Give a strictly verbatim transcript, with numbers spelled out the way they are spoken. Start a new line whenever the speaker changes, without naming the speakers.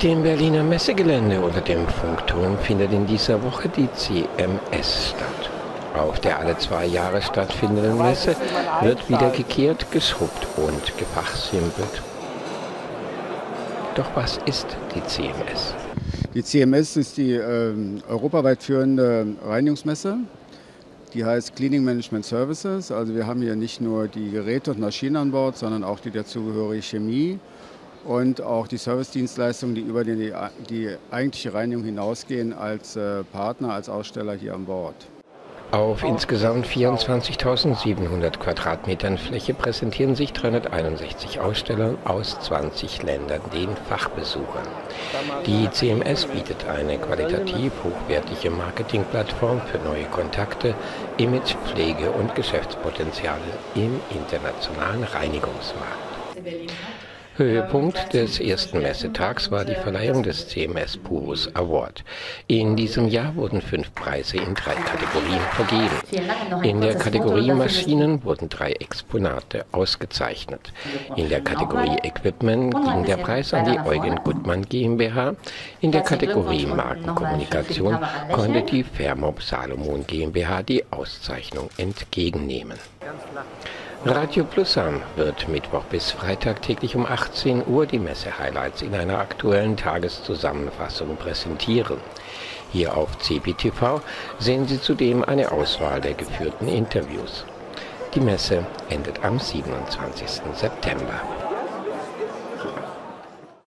dem Berliner Messegelände unter dem Funkturm findet in dieser Woche die C M S statt. Auf der alle zwei Jahre stattfindenden Messe wird wieder gekehrt, geschrubbt und gefachsimpelt. Doch was ist die C M S?
Die C M S ist die äh, europaweit führende Reinigungsmesse. Die heißt Cleaning Management Services. Also wir haben hier nicht nur die Geräte und Maschinen an Bord, sondern auch die dazugehörige Chemie und auch die Servicedienstleistungen, die über die, die eigentliche Reinigung hinausgehen, als äh, Partner, als Aussteller hier an Bord.
Auf insgesamt vierundzwanzigtausendsiebenhundert Quadratmetern Fläche präsentieren sich dreihunderteinundsechzig Aussteller aus zwanzig Ländern den Fachbesuchern. Die C M S bietet eine qualitativ hochwertige Marketingplattform für neue Kontakte, Image, Pflege und Geschäftspotenziale im internationalen Reinigungsmarkt. Höhepunkt des ersten Messetags war die Verleihung des C M S Purus Award. In diesem Jahr wurden fünf Preise in drei Kategorien vergeben. In der Kategorie Maschinen wurden drei Exponate ausgezeichnet. In der Kategorie Equipment ging der Preis an die Eugen Gutmann GmbH. In der Kategorie Markenkommunikation konnte die Fermob Salomon GmbH die Auszeichnung entgegennehmen. Radio Plusam wird Mittwoch bis Freitag täglich um achtzehn Uhr die Messe-Highlights in einer aktuellen Tageszusammenfassung präsentieren. Hier auf C B T V sehen Sie zudem eine Auswahl der geführten Interviews. Die Messe endet am siebenundzwanzigsten September.